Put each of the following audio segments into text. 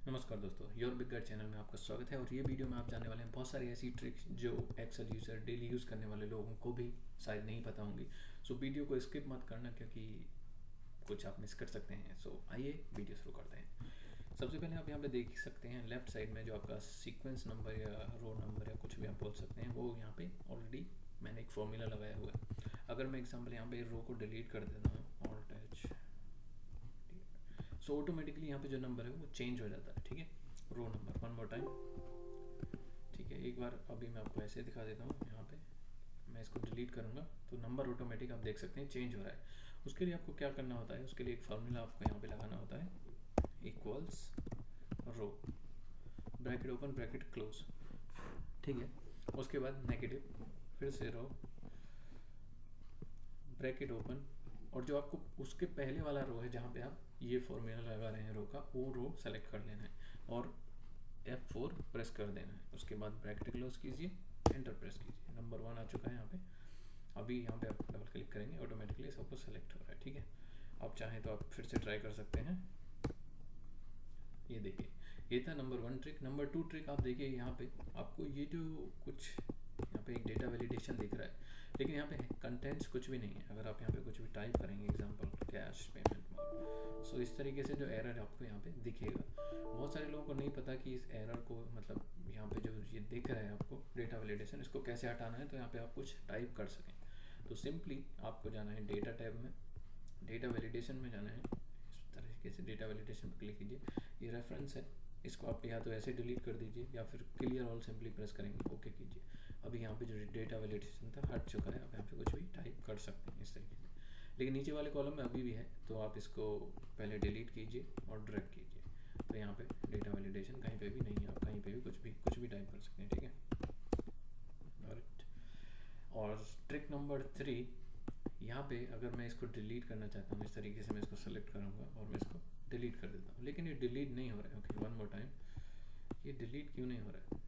नमस्कार दोस्तों, your big guide channel में आपका स्वागत है। और ये वीडियो में आप जानने वाले हैं बहुत सारी ऐसी ट्रिक्स जो एक्सेल यूज़र डेली यूज़ करने वाले लोगों को भी शायद नहीं पता होंगी। सो वीडियो को स्किप मत करना क्योंकि कुछ आप मिस कर सकते हैं। सो आइए वीडियो शुरू करते हैं। सबसे पहले आप यहाँ पे देख सकते हैं लेफ्ट साइड में जो आपका सीक्वेंस नंबर या रो नंबर या कुछ भी आप बोल सकते हैं, वो यहाँ पे ऑलरेडी मैंने एक फॉर्मूला लगाया हुआ है। अगर मैं एग्जाम्पल यहाँ पे रो को डिलीट कर देता हूँ ऑल्ट एच, सो ऑटोमेटिकली यहाँ पे जो नंबर है वो चेंज हो जाता है। ठीक है, row number one more time. ठीक है, एक बार अभी मैं आपको ऐसे दिखा देता हूँ। यहाँ पे मैं इसको डिलीट करूँगा तो नंबर ऑटोमेटिक आप देख सकते हैं चेंज हो रहा है। उसके लिए आपको क्या करना होता है, उसके लिए एक फार्मूला आपको यहाँ पे लगाना होता है, equals row, bracket open bracket close. ठीक है, उसके बाद नेगेटिव, फिर से रो, ब्रैकेट ओपन, और जो आपको उसके पहले वाला रो है जहाँ पे आप ये फॉर्मूला लगा रहे हैं रो का, वो रो सेलेक्ट कर लेना है और F4 प्रेस कर देना है। उसके बाद ब्रैकेट क्लोज कीजिए, एंटर प्रेस कीजिए। नंबर 1 आ चुका है यहाँ पे। अभी यहाँ पे आप डबल क्लिक करेंगे, ऑटोमेटिकली सब कुछ सेलेक्ट हो रहा है। ठीक है, आप चाहें तो आप फिर से ट्राई कर सकते हैं। ये देखिए, ये था नंबर 1 ट्रिक। नंबर 2 ट्रिक आप देखिए, यहाँ पे आपको ये जो कुछ यहाँ पे एक डेटा वैलिडेशन दिख रहा है, लेकिन यहाँ पे कंटेंट्स कुछ भी नहीं है। अगर आप यहाँ पे कुछ भी टाइप करेंगे, example cash payment mode, so इस तरीके से जो एरर आपको यहाँ पे दिखेगा। बहुत सारे लोगों को नहीं पता कि इस एरर को, मतलब यहाँ पे जो ये दिख रहा है आपको डेटा वैलिडेशन, इसको कैसे हटाना है। तो यहाँ पे आप कुछ टाइप कर सकें तो सिंपली आपको जाना है डेटा टैब में, डेटा वैलिडेशन में जाना है। इस तरीके से डेटा वैलिडेशन पर क्लिक कीजिए। ये रेफरेंस है, इसको आप या तो ऐसे डिलीट कर दीजिए या फिर क्लियर ऑल सिंपली प्रेस करेंगे, ओके कीजिए। अभी यहाँ पे जो डेटा वैलिडेशन था हट चुका है। आप यहाँ पे कुछ भी टाइप कर सकते हैं इस तरीके से, लेकिन नीचे वाले कॉलम में अभी भी है, तो आप इसको पहले डिलीट कीजिए और ड्रैग कीजिए। तो यहाँ पे डेटा वैलिडेशन कहीं पे भी नहीं है, आप कहीं पे भी कुछ भी टाइप कर सकते हैं। ठीक है, और ट्रिक नंबर 3, यहाँ पे अगर मैं इसको डिलीट करना चाहता हूँ, इस तरीके से मैं इसको सेलेक्ट करूँगा और मैं इसको डिलीट कर देता हूँ, लेकिन ये डिलीट नहीं हो रहा है। ओके, वन मोर टाइम, ये डिलीट क्यों नहीं हो रहा है?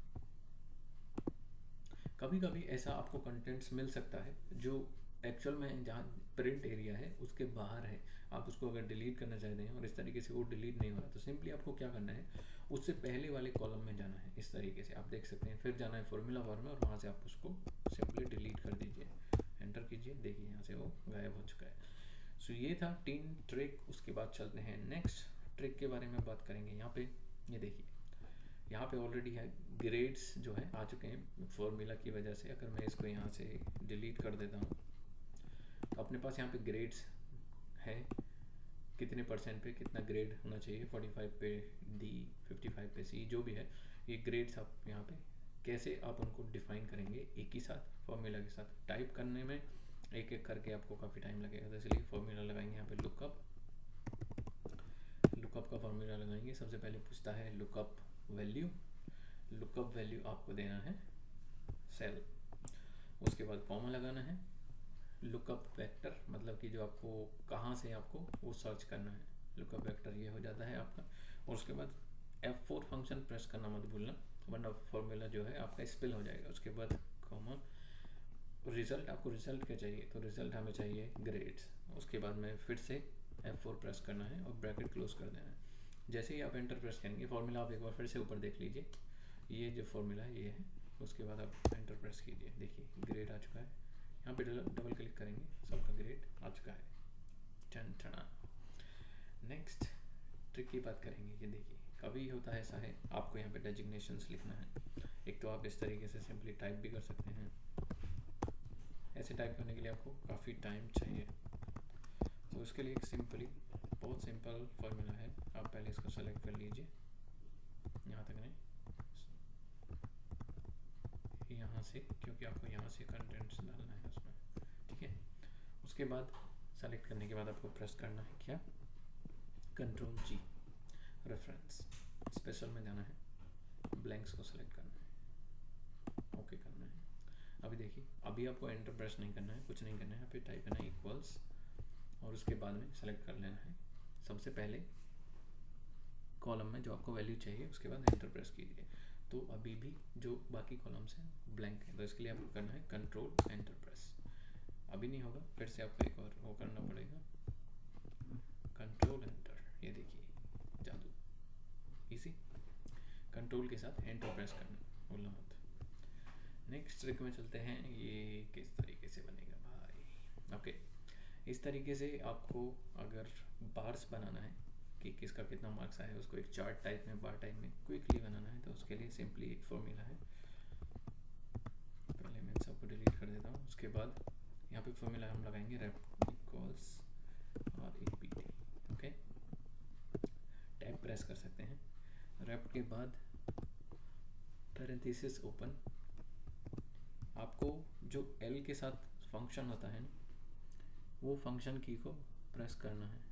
कभी कभी ऐसा आपको कंटेंट्स मिल सकता है जो एक्चुअल में जहाँ प्रिंट एरिया है उसके बाहर है। आप उसको अगर डिलीट करना चाहते हैं और इस तरीके से वो डिलीट नहीं हो रहा, तो सिंपली आपको क्या करना है, उससे पहले वाले कॉलम में जाना है। इस तरीके से आप देख सकते हैं, फिर जाना है फॉर्मूला बार में और वहाँ से आप उसको सिंपली डिलीट कर दीजिए, एंटर कीजिए। देखिए यहाँ से वो गायब हो चुका है। सो ये था 3 ट्रिक। उसके बाद चलते हैं नेक्स्ट ट्रिक के बारे में बात करेंगे। यहाँ पे ये देखिए, यहाँ पे ऑलरेडी है ग्रेड्स जो है आ चुके हैं फॉर्मूला की वजह से। अगर मैं इसको यहाँ से डिलीट कर देता हूँ तो अपने पास यहाँ पे ग्रेड्स है, कितने परसेंट पे कितना ग्रेड होना चाहिए, 45 पे डी, 55 पे सी, जो भी है। ये ग्रेड्स आप यहाँ पे कैसे आप उनको डिफाइन करेंगे एक ही साथ फॉर्मूला के साथ। टाइप करने में एक एक करके आपको काफ़ी टाइम लगेगा, तो इसलिए फॉर्मूला लगाएंगे। यहाँ पे लुकअप का फॉर्मूला लगाएंगे। सबसे पहले पूछता है लुकअप वैल्यू। लुकअप वैल्यू आपको देना है सेल, उसके बाद कॉमा लगाना है। लुकअप वेक्टर, मतलब कि जो आपको कहाँ से आपको वो सर्च करना है, लुकअप वेक्टर ये हो जाता है आपका। और उसके बाद F4 फंक्शन प्रेस करना मत भूलना, वरना फॉर्मूला जो है आपका स्पेल हो जाएगा। उसके बाद कॉमा, रिजल्ट, आपको रिजल्ट क्या चाहिए, तो रिजल्ट हमें चाहिए ग्रेड्स। उसके बाद में फिर से F4 प्रेस करना है और ब्रैकेट क्लोज कर देना है। जैसे ही आप एंटर प्रेस करेंगे, फॉर्मूला आप एक बार फिर से ऊपर देख लीजिए, ये जो फॉर्मूला है ये है। उसके बाद आप एंटर प्रेस कीजिए, देखिए ग्रेड आ चुका है। यहाँ पे डबल क्लिक करेंगे, सबका ग्रेड आ चुका है। टन टना। नेक्स्ट ट्रिक की बात करेंगे। ये देखिए, कभी होता है ऐसा है, आपको यहाँ पे डेजिग्नेशंस लिखना है। एक तो आप इस तरीके से सिंपली टाइप भी कर सकते हैं। ऐसे टाइप करने के लिए आपको काफ़ी टाइम चाहिए, तो उसके लिए एक सिंपली बहुत सिंपल फॉर्मूला है। आप पहले इसको सेलेक्ट कर लीजिए, यहाँ तक नहीं, यहाँ से, क्योंकि आपको यहाँ से कंटेंट्स डालना है उसमें। ठीक है, उसके बाद सेलेक्ट करने के बाद आपको प्रेस करना है क्या, कंट्रोल जी, रेफरेंस, स्पेशल में जाना है, ब्लैंक्स को सेलेक्ट करना है, ओके करना है। अभी देखिए, अभी आपको एंटर प्रेस नहीं करना है, कुछ नहीं करना है, यहाँ पे टाइप करना है इक्वल्स, और उसके बाद में सेलेक्ट कर लेना है सबसे पहले कॉलम में जो आपको वैल्यू चाहिए, उसके बाद एंटर प्रेस कीजिए। तो अभी भी जो बाकी कॉलम्स हैं ब्लैंक है, तो इसके लिए आपको करना है कंट्रोल एंटर प्रेस। अभी नहीं होगा, फिर से आपको एक और वो करना पड़ेगा, कंट्रोल एंटर। ये देखिए जादू, इसी कंट्रोल के साथ एंटर प्रेस करना, बोलना मत। नेक्स्ट ट्रिक में चलते हैं, ये किस तरीके से बनेगा भाई। ओके, इस तरीके से आपको अगर बार्स बनाना है कि किसका कितना मार्क्स आया है, उसको एक चार्ट टाइप में, बार टाइप में क्विकली बनाना है, तो उसके लिए सिंपली एक फॉर्मूला है। पहले मैं सबको डिलीट कर देता हूँ। उसके बाद यहाँ पे फॉर्मूला हम लगाएंगे rep equals REPT। Okay, tab press कर सकते हैं। रेप के बाद पैरेंथेसिस ओपन। आपको जो L के साथ फंक्शन होता है ना, वो फंक्शन की को प्रेस करना है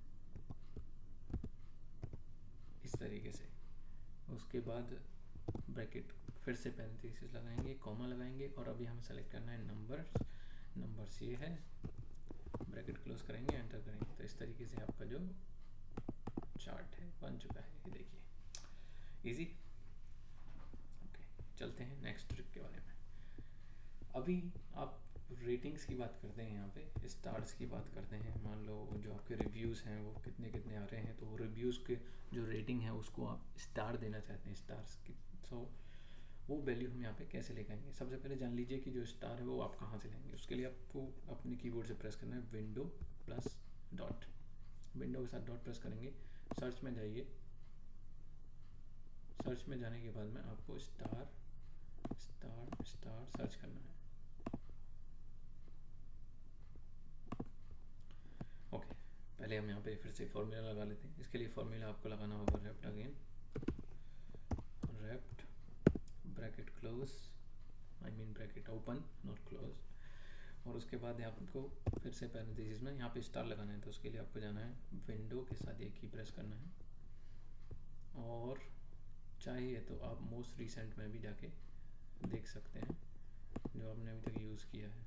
इस तरीके से। उसके बाद ब्रैकेट, फिर से पैरेंथेसिस लगाएंगे, कॉमा लगाएंगे, और अभी हमें सेलेक्ट करना है नंबर्स ये है, ब्रैकेट क्लोज करेंगे, एंटर करेंगे, तो इस तरीके से आपका जो चार्ट है बन चुका है। ये देखिए, इजी। ओके, चलते हैं नेक्स्ट ट्रिक के बारे में। अभी आप रेटिंग्स की बात करते हैं, यहाँ पे स्टार्स की बात करते हैं। मान लो जो आपके रिव्यूज़ हैं वो कितने कितने आ रहे हैं, तो रिव्यूज़ के जो रेटिंग है उसको आप स्टार देना चाहते हैं, स्टार्स की। सो वो वैल्यू हम यहाँ पे कैसे लेके आएंगे? सबसे पहले जान लीजिए कि जो स्टार है वो आप कहाँ से लेंगे। उसके लिए आपको अपने कीबोर्ड से प्रेस करना है विंडो प्लस डॉट, विंडो के साथ डॉट प्रेस करेंगे, सर्च में जाइए। सर्च में जाने के बाद में आपको स्टार स्टार स्टार सर्च करना है। ओके, पहले हम यहाँ पे फिर से फॉर्मूला लगा लेते हैं। इसके लिए फॉर्मूला आपको लगाना होगा REPT again, REPT bracket close, I mean bracket open not close, और उसके बाद आपको फिर से पैरेंथेसिस में यहाँ पे स्टार लगाना है। तो उसके लिए आपको जाना है विंडो के साथ एक ही प्रेस करना है, और चाहिए तो आप मोस्ट रिसेंट में भी जाके देख सकते हैं जो आपने अभी तक यूज़ किया है,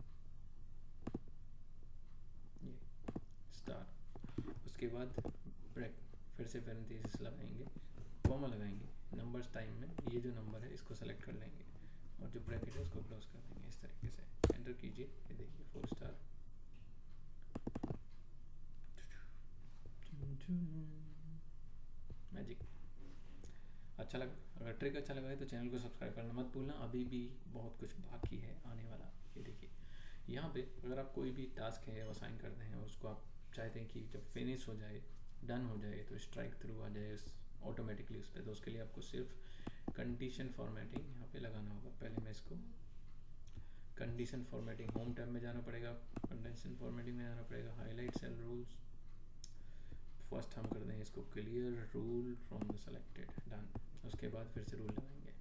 ये स्टार। उसके बाद ब्रैक, फिर से पैरेंथेसिस लगाएंगे, कॉमा लगाएंगे, नंबर्स टाइम में ये जो नंबर है इसको सेलेक्ट कर लेंगे, और जो ब्रैकेट है उसको क्लोज कर देंगे इस तरीके से। एंटर कीजिए, ये देखिए 4 स्टार। मैजिक। अच्छा लगा? अगर ट्रिक अच्छा लगा है तो चैनल को सब्सक्राइब करना मत भूलना, अभी भी बहुत कुछ बाकी है आने वाला। ये देखिए, यहाँ पे अगर आप कोई भी टास्क है असाइन करते हैं और उसको आप चाहते हैं कि जब फिनिश हो जाए, डन हो जाए, तो स्ट्राइक थ्रू आ जाए ऑटोमेटिकली उस पर, तो उसके लिए आपको सिर्फ कंडीशन फॉर्मेटिंग यहाँ पे लगाना होगा। पहले मैं इसको कंडीशन फॉर्मेटिंग होम टैब में जाना पड़ेगा, कंडीशन फॉर्मेटिंग में जाना पड़ेगा, हाईलाइट सेल रूल्स। फर्स्ट हम कर देंगे इसको clear rule from the selected, done. उसके बाद फिर से रूल लगाएंगे,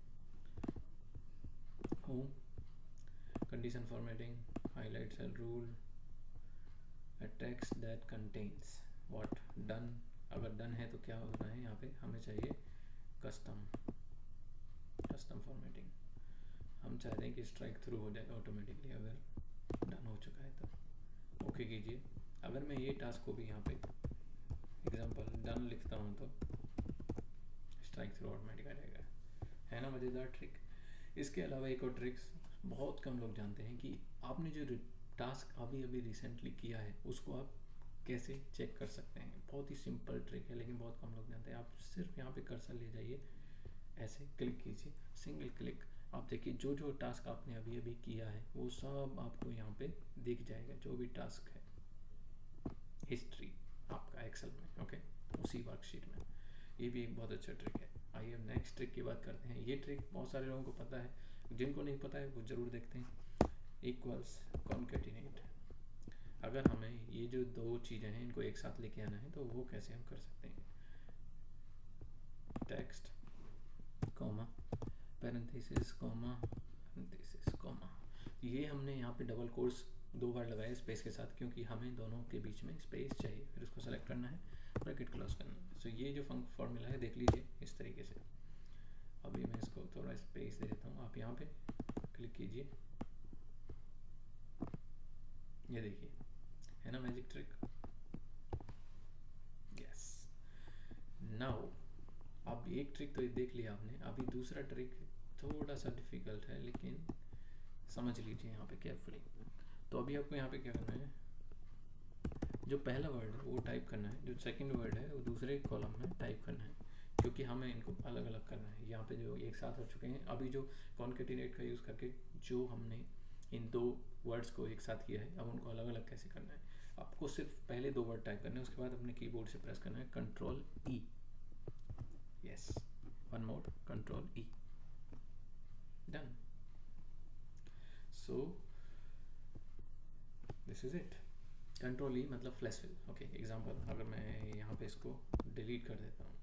home, condition formatting, highlight cell rule, a text that contains what done। अगर डन है तो क्या होना है, यहाँ पे हमें चाहिए कस्टम फॉर्मेटिंग। हम चाहते हैं कि स्ट्राइक थ्रू हो जाए ऑटोमेटिकली अगर डन हो चुका है तो। ओके कीजिए। अगर मैं ये टास्क को भी यहाँ पे एग्जांपल डन लिखता हूँ तो स्ट्राइक थ्रू ऑटोमेटिक आ जाएगा। है ना मज़ेदार ट्रिक? इसके अलावा एक और ट्रिक्स बहुत कम लोग जानते हैं कि आपने जो टास्क अभी अभी रिसेंटली किया है उसको आप कैसे चेक कर सकते हैं। बहुत ही सिंपल ट्रिक है लेकिन बहुत कम लोग जानते हैं। आप सिर्फ यहाँ पे कर्सर ले जाइए, ऐसे क्लिक कीजिए, सिंगल क्लिक, आप देखिए जो जो टास्क आपने अभी अभी किया है वो सब आपको यहाँ पे दिख जाएगा, जो भी टास्क है, हिस्ट्री आपका एक्सेल में। ओके, उसी वर्कशीट में। ये भी एक बहुत अच्छा ट्रिक है। आइए अब नेक्स्ट ट्रिक की बात करते हैं। ये ट्रिक बहुत सारे लोगों को पता है, जिनको नहीं पता है वो ज़रूर देखते हैं। Equals concatenate. अगर हमें ये जो दो चीज़ें हैं इनको एक साथ लेके आना है तो वो कैसे हम कर सकते हैं। Text comma parenthesis comma parenthesis comma, ये हमने यहाँ पे डबल कोट्स 2 बार लगाए स्पेस के साथ, क्योंकि हमें दोनों के बीच में स्पेस चाहिए। फिर उसको सेलेक्ट करना है, ब्रैकेट क्लोज करना है। सो ये जो फॉर्मूला है देख लीजिए इस तरीके से। अभी मैं इसको थोड़ा स्पेस दे देता हूँ, आप यहाँ पे क्लिक कीजिए, ये देखिए, है ना मैजिक ट्रिक? यस। नाउ अब एक ट्रिक तो देख लिया आपने, अभी दूसरा ट्रिक थोड़ा सा डिफिकल्ट है लेकिन समझ लीजिए यहाँ पे केयरफुली। तो अभी आपको यहाँ पे क्या करना है, जो पहला वर्ड है वो टाइप करना है, जो सेकंड वर्ड है वो दूसरे कॉलम में टाइप करना है। क्योंकि क्योंकि हमें इनको अलग अलग करना है। यहाँ पे जो एक साथ हो चुके हैं, अभी जो कॉन्केटिनेट का यूज़ करके जो हमने इन दो वर्ड्स को एक साथ किया है, अब उनको अलग अलग कैसे करना है। आपको सिर्फ पहले 2 वर्ड टाइप करने हैं, उसके बाद अपने कीबोर्ड से प्रेस करना है control E. Yes, one more, control E, done. So this is it. Control E मतलब फ्लैश फिल। ओके, एग्जांपल अगर मैं यहाँ पे इसको डिलीट कर देता हूँ,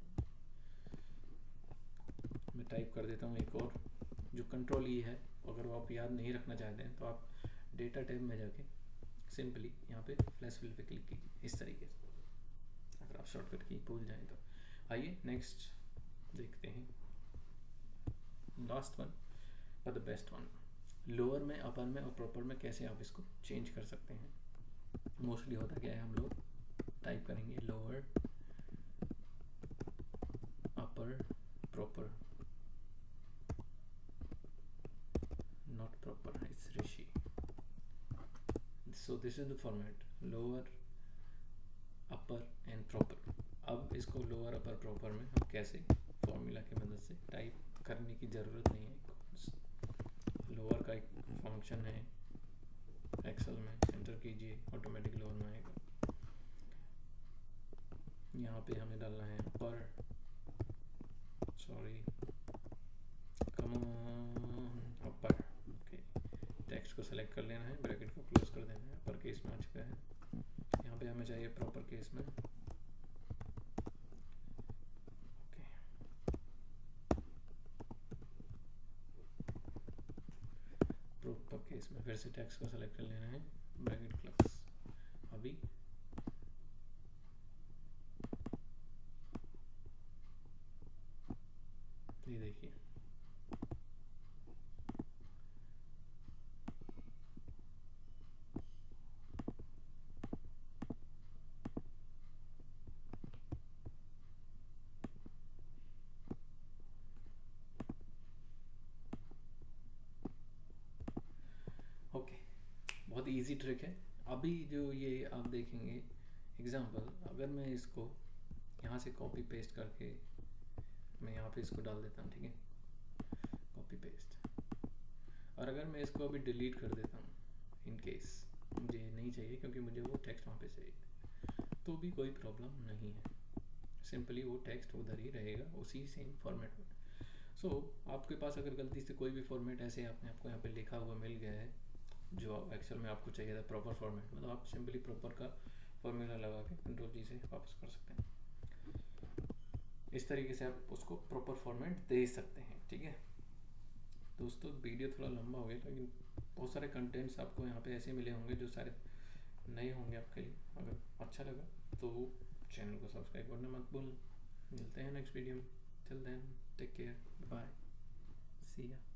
मैं टाइप कर देता हूँ एक और जो कंट्रोल ई है, अगर वो आप याद नहीं रखना चाहते हैं तो आप डेटा टैब में जाके सिंपली यहाँ पे फ्लैश फिल पे क्लिक कीजिए, इस तरीके से, अगर आप शॉर्टकट की भूल जाएं तो। आइए नेक्स्ट देखते हैं, लास्ट वन पर द बेस्ट वन। लोअर में, अपर में और प्रॉपर में कैसे आप इसको चेंज कर सकते हैं। मोस्टली होता क्या है, हम लोग टाइप करेंगे lower, upper, proper, not proper, it's Rishi. So this is the format, lower, upper and proper. अब इसको lower, upper, proper में हम कैसे फॉर्मूला की मदद से टाइप करने की ज़रूरत नहीं है। लोअर का एक फंक्शन है एक्सेल में, एंटर कीजिए, ऑटोमेटिक लोअर में आएगा। यहाँ पे हमें डालना है upper, sorry, come on, upper. Text को सेलेक्ट कर लेना है, ब्रैकेट को क्लोज कर देना है, अपर केस में आ चुका है। यहाँ पे हमें चाहिए प्रॉपर केस में, ओके, प्रॉपर केस में फिर से टेक्स्ट को सेलेक्ट कर लेना है, ब्रैकेट क्लोज। अभी ये देखिए, बहुत इजी ट्रिक है। अभी जो ये आप देखेंगे एग्जांपल, अगर मैं इसको यहाँ से कॉपी पेस्ट करके मैं यहाँ पे इसको डाल देता हूँ, ठीक है, कॉपी पेस्ट, और अगर मैं इसको अभी डिलीट कर देता हूँ, इन केस मुझे नहीं चाहिए क्योंकि मुझे वो टेक्स्ट वहाँ पे चाहिए, तो भी कोई प्रॉब्लम नहीं है, सिंपली वो टेक्स्ट उधर ही रहेगा उसी सेम फॉर्मेट में। सो आपके पास अगर गलती से कोई भी फॉर्मेट ऐसे आपको यहाँ पे लिखा हुआ मिल गया है जो एक्चुअल में आपको चाहिए था प्रॉपर फॉर्मेट में, तो आप सिंपली प्रॉपर का फॉर्मूला लगा के कंट्रोल जी से वापस कर सकते हैं। इस तरीके से आप उसको प्रॉपर फॉर्मेट दे सकते हैं, ठीक है दोस्तों। वीडियो थोड़ा लंबा हो गया, लेकिन बहुत सारे कंटेंट्स आपको यहाँ पे ऐसे मिले होंगे जो शायद नए होंगे आपके लिए। अगर अच्छा लगा तो चैनल को सब्सक्राइब करना मत भूल। मिलते हैं नेक्स्ट वीडियो में, till then take care, bye, see या।